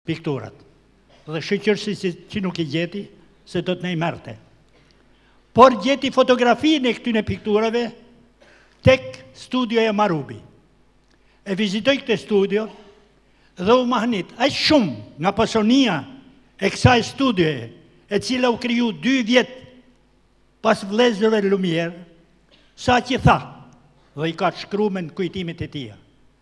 pikturat. Dhe shqyqërsi që nuk I gjeti, se do të ne I merte. Por gjeti fotografinë e këtyne pikturave tek studio e Marubi. E vizitoj këtë studio dhe u mahnit aq shumë nga pasionia e kësaj studioje, e cila u kriju 2 vjet pas vlezërve Lumière, sa që tha, dhe I ka shkruar në kujtimit e tia.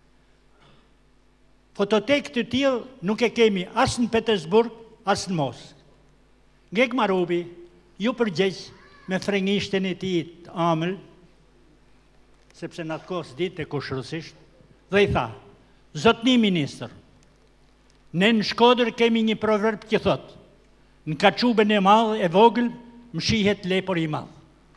Fototek të tillë nuk e kemi as në Petersburg, as në Moskë. Ngek Marubi ju përgjeq me frengishten e tij të amël, sepse në atë kohë s'dite kush rusisht, dhe I tha, zotni ministër, ne në Shkodër kemi një proverb që thot, në kaçubën e madh e vogël më shihet lepor I madh.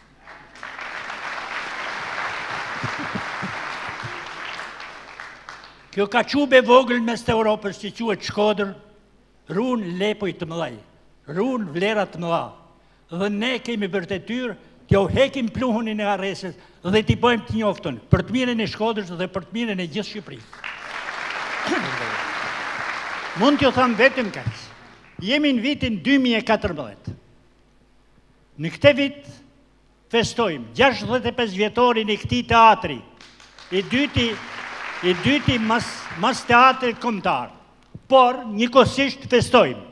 Kjo kaçube vogël mes të Europës që quhet Shkodër, ruan lepoj të mëdhej, ruan vlera të mëdha. Dhe ne kemi për detyrë t'ju hekim pluhunin e arresës dhe t'i bëjmë të njoftën për të mirën e Shkodrës dhe për të mirën e gjithë Shqipërisë. Mund t'ju them vetëm kaq. Jemi në vitin 2014. Në këtë vit festojmë 65 vjetorin e këtij teatri. I dyti mas teatrit kombëtar. Por njëkohësisht festojmë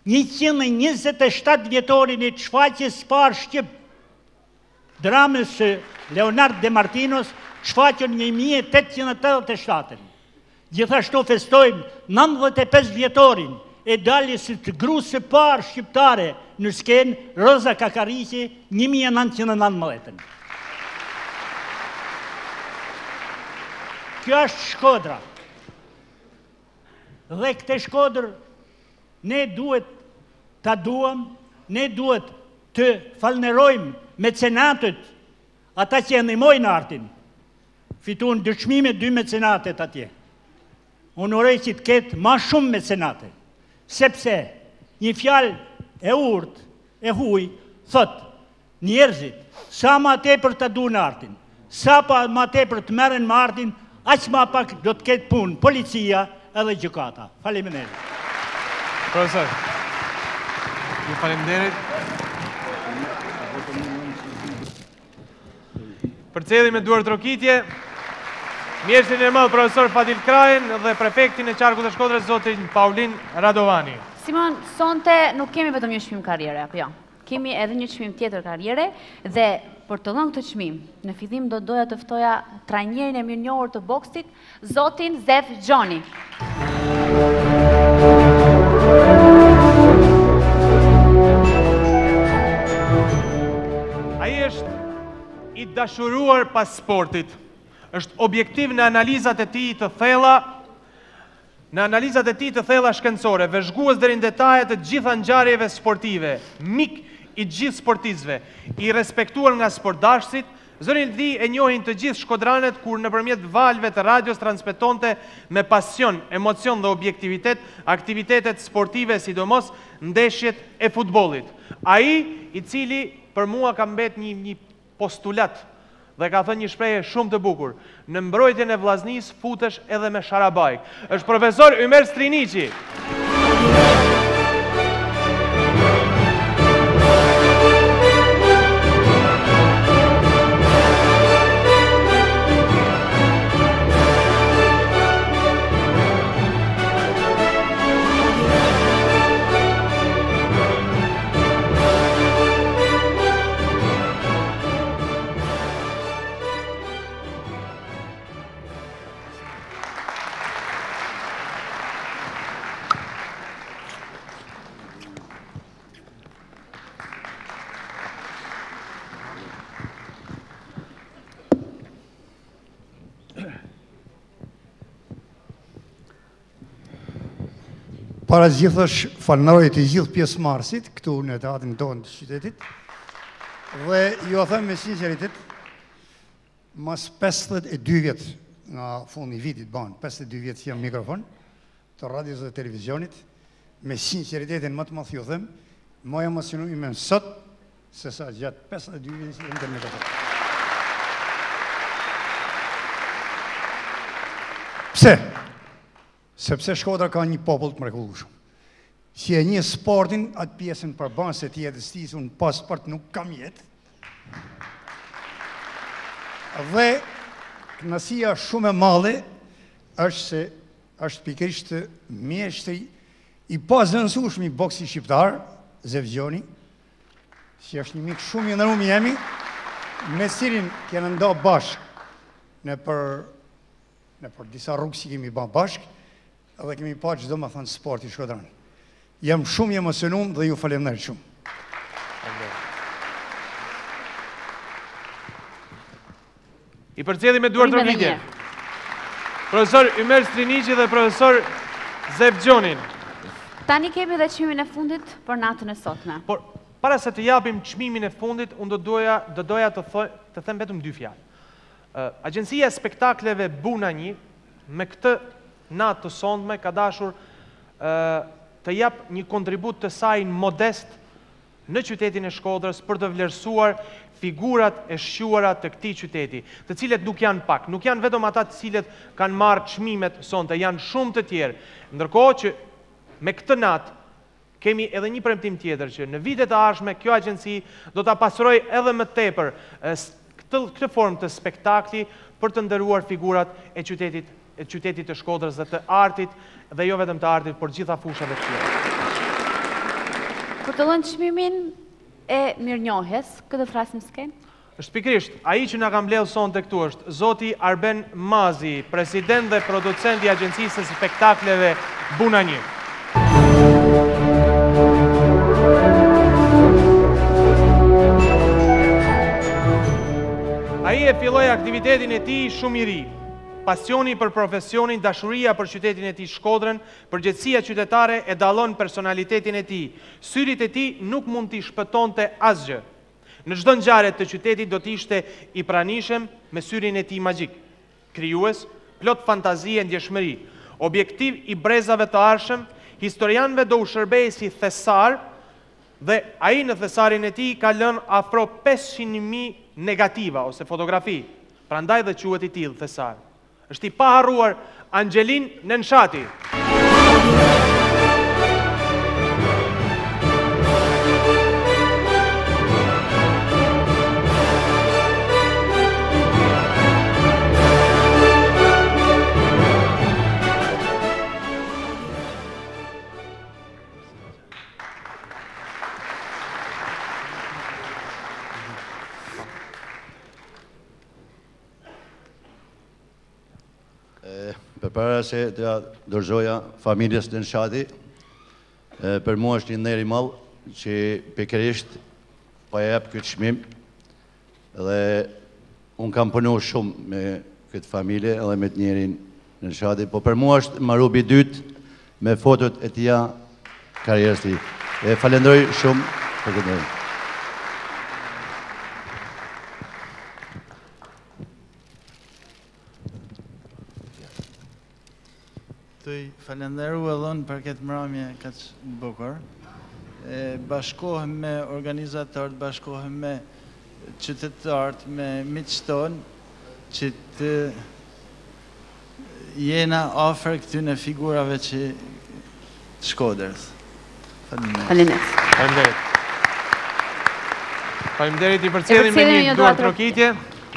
127 vjetorin e shfaqjes parë shqip, dramës së Leonard De Martinos, shfaqën 1887. Gjithashtu festojmë 95 vjetorin e daljes së të gruas së parë shqiptare në skenë, Roza Kakariqi, 1919. Kjo është Shkodra. Dhe këtë Shkodër ne duhet ta duam, ne duhet të falënderojmë mecenatët, ata që e ndihmojnë artin. Fituan 2 çmime 2 mecenatet atje. Unë uroj që të ketë ma shumë mecenate, sepse një fjalë e urtë, e huaj, thot, njerëzit, sa ma tepër të duan artin, sa ma tepër të merren me artin, aq ma pak do të ketë punë policia edhe gjykata. Faleminderit. Profesor, ju faleminderit. Përcjellim me duar trokitje, mjeshtrin e madh profesor Fadil Krajen dhe prefektin e qarkut të Shkodrës, zotin Paulin Radovani. Simon, sonte nuk kemi vetëm një çmim karriere, apo jo? Kemi edhe një çmim tjetër karriere dhe për të dhënë këtë çmim, në fillim do doja të ftoja trajnerin e mirënjohur të boksit, zotin Zef Gjoni. Ai është I dashuruar pas sportit. Është objektiv në analizat e tij të thella, shkencore, vëzhgues deri në detajet të gjitha ngjarjeve sportive, mik I gjithë sportistëve, I respektuar nga sportdashësit, zërin Ldi e njohin të gjithë shkodranet kur nëpërmjet valve të radios transmetonte me pasion, emocion dhe objektivitet aktivitetet sportive, sidomos ndeshjet e futbollit. Ai I cili për mua ka mbet një postulat dhe ka thënë një shprehje shumë të bukur, në mbrojtjen e vllaznisë futesh edhe me sharabajk. Është profesor Ymer Striniqi. Para gjithësh falënderoj të gjithë pjesëmarrësit këtu në teatrin tonë të qytetit. Dhe ju a them me sinqeritet, mas 52 vjet nga fundi I vitit 52 vjet jam mikrofon të radios dhe televizionit, me sinqeritetin më të madh ju them, më emocionoj më sot se sa gjatë 52 vjet jam në mikrofon. Pse? Sepse Shkodra ka një popull të mrekullueshëm. si e një sportin, atë pjesën përbën se ti edhe stisë, unë pasport nuk kam jetë. Dhe kënaësia shumë e madhe është se është pikërisht mjeshtri i pazënësueshëm i boksit shqiptar, Zevgjoni, si është një mik shumë i nderuar jemi, me cilin kemi nda bashkë në për disa rrugë që kemi bën bashkë, edhe kemi pa çdo më thënë sport i Shkodran. Jam shumë i emocionuar dhe ju falenderoj shumë. I përcjellim me duar trokitje. Profesor Ymer Striniqi dhe profesor Zevgjonin. Tani kemi dhe çmimin e fundit për natën e sotme. Por para se të japim çmimin e fundit, unë do doja të them vetëm 2 fjalë. Agjencia e spektakleve Buna 1 me këtë natë të sondme ka dashur të jap një kontribut të saj modest në qytetin e Shkodrës për të vlerësuar figurat e shquara të këtij qyteti, të cilët nuk janë pak, nuk janë vetëm ata të cilët kanë marrë çmimet sonte, janë shumë të tjerë. Ndërkohë që me këtë natë kemi edhe një premtim tjetër që në vitet e ardhshme kjo agjenci do ta pastrojë edhe më tepër këtë formë të spektakli për të nderuar figurat e qytetit të Shkodrës dhe të artit, dhe jo vetëm të artit, por gjitha fushave të tjera. Për të dhënë çmimin e mirënjohjes, këtë flasim skenë? Është pikërisht, ai që na ka mbledhur sonte këtu është zoti Arben Mazi, president dhe producent i agjencisë së spektakleve Buna 1. Ai e filloi aktivitetin e tij shumë i ri. Pasioni për profesionin, dashuria për qytetin e tij Shkodrën, përgjegjësia qytetare e dallon personalitetin e tij. Syrit e tij nuk mund t'i shpëtonte asgjë. Në çdo ngjarje të qytetit do të ishte i pranishëm me syrin e tij magjik. Krijues, plot fantazi e ndjeshmëri, objektiv i brezave të ardhshëm, historianëve do u shërbej si thesar, dhe ai në thesarin e tij ka lënë afro 500.000 negativa ose fotografi. Prandaj dhe quhet i tillë thesar. Është i paharruar Angelin Nenshati. Përpara se të dorëzoja familjes Nenshati, për mua është një nder i madh që pikërisht po jap këtë çmim, dhe unë kam punuar shumë me këtë familje edhe me të njerin Nenshati, po për mua është mbarubi i dytë me fotot e tia karrierës së tij. E falenderoj shumë për këtë. Të falenderu edhe unë për këtë mramje kaq bukur. Bashkohem me organizatorët, bashkohem me qytetarët, me miqtë tonë, që të jena afër këtyne figurave që të Shkodrës. Faleminderit. Faleminderit. Faleminderit, i përcjellim me një duar trokitje.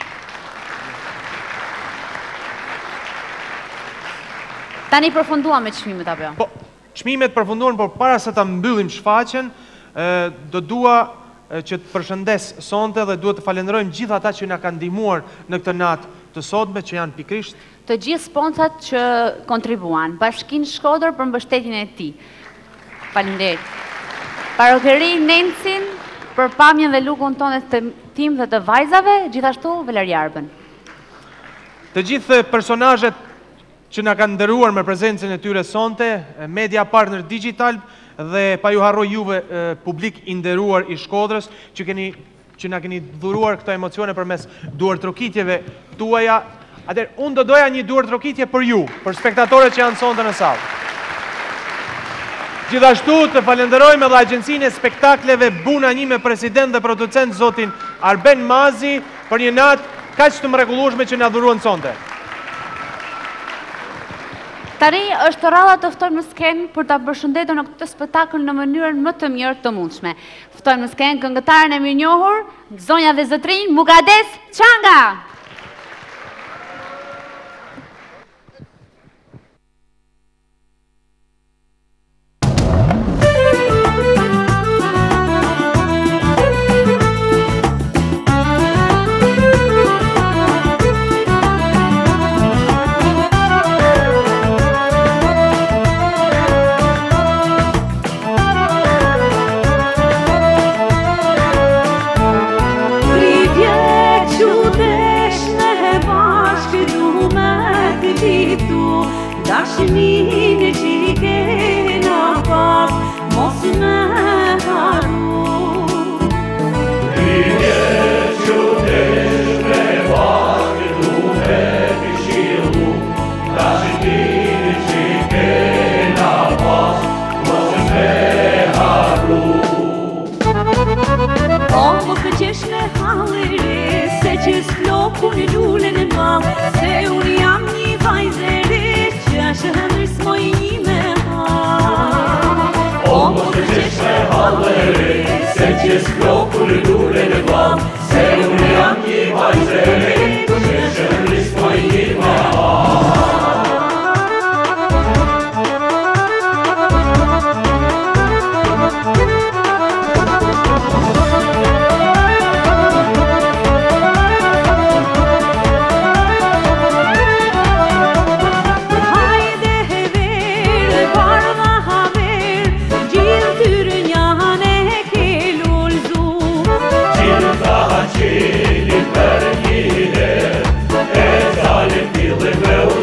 Tani përfunduam me çmimet apo jo? Po, çmimet përfunduan, por para se ta mbyllim shfaqjen, do dua që të përshëndes sonte dhe duhet të falenderojmë gjithë ata që na kanë ndihmuar në këtë natë të sotme, që janë pikërisht të gjithë sponsorat që kontribuan, Bashkinë Shkodër për mbështetjen e tij. Faleminderit. Parokëri Nencin për pamjen dhe lukun tonë të tim dhe të vajzave, gjithashtu Veleri Arbën. Të gjithë personazhet që na kanë nderuar me prezencën e tyre sonte, Media Partner Digital dhe pa ju harroj juve publik i nderuar i Shkodrës, që na keni dhuruar këto emocione përmes duar trokitjeve tuaja. Atëherë unë do doja një duar trokitje për ju, për spektatorët që janë sonte në sallë. Gjithashtu të falenderojmë edhe agjencinë e spektakleve Buna 1 me president dhe producent zotin Arben Mazi për një natë kaq të mrekullueshme që na dhuruan sonte. Tani është rradha të ftojmë në skenë për ta përshëndetur në këtë spektakël në mënyrën më të mirë të mundshme. Ftojmë në skenë këngëtaren e mirënjohur, zonja dhe zotrinj Mugades Çanga. Dashnin e që i kena pas, mos me haru. Rrije qytesh me bashkë duhe të shilu, dashnin e që i kena pas, mos me haru. O, mos me qesh me halëre, se që s'floku në lullën e mam, se unë jam një vajzere, që hëndris moj një me ha. O, mos të qesh me halëre, se që s'floku në lullën e mam, se unë jam një vajzere, që hëndris moj një me ha. Qilin për një her, e zalim pillin me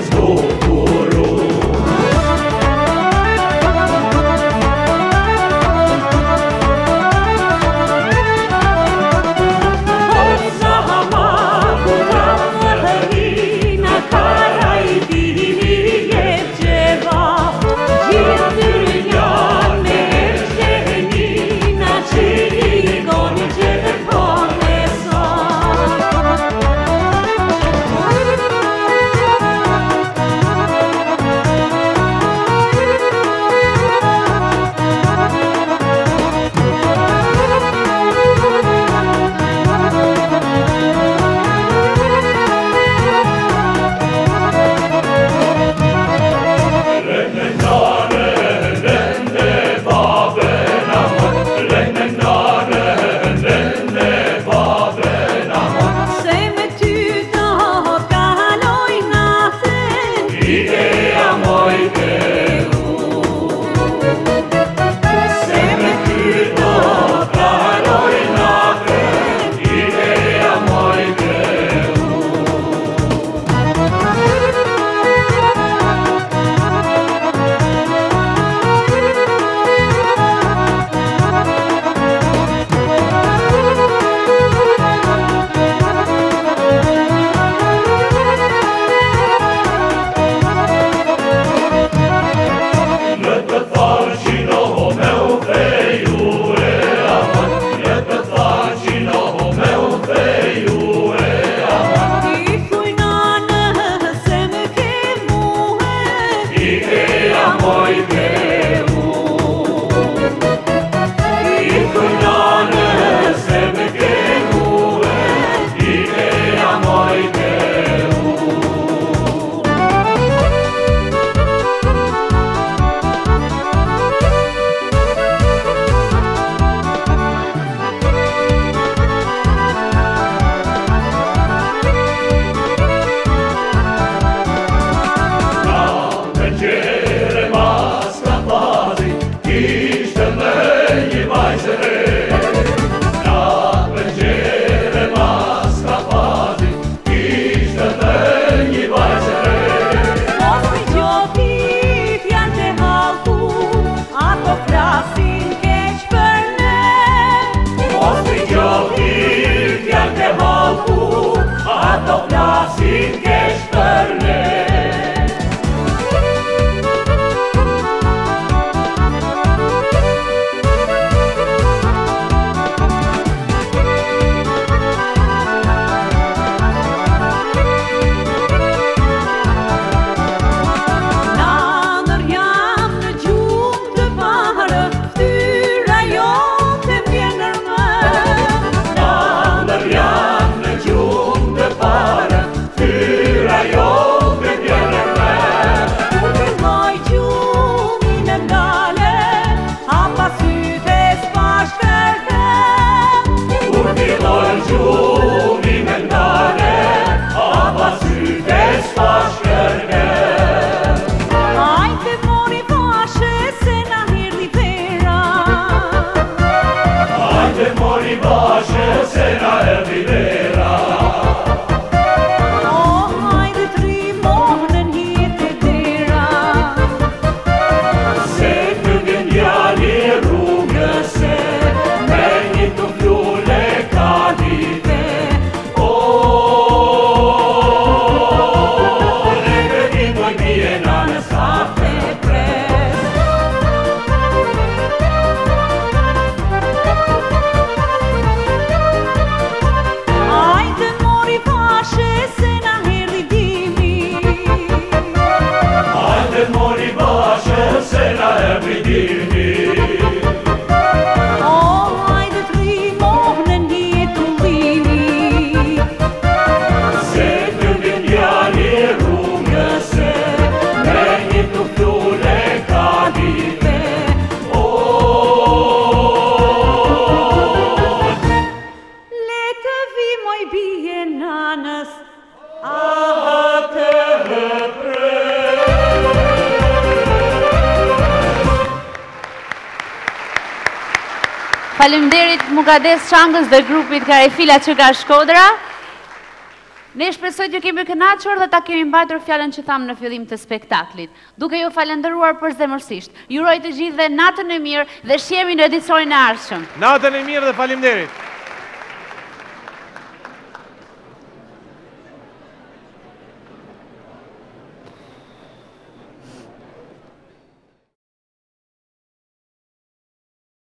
Faleminderit Mukades Çangës dhe grupit Karefila që ka Shkodra. Ne shpresoj të kemi kënaqur dhe ta kemi mbajtur fjalën që thamë në fillim të spektaklit. Duke ju falendëruar përzemërsisht. Ju uroj të gjithëve natën e mirë dhe shihemi në edicionin e ardhshëm. Natën e mirë dhe faleminderit.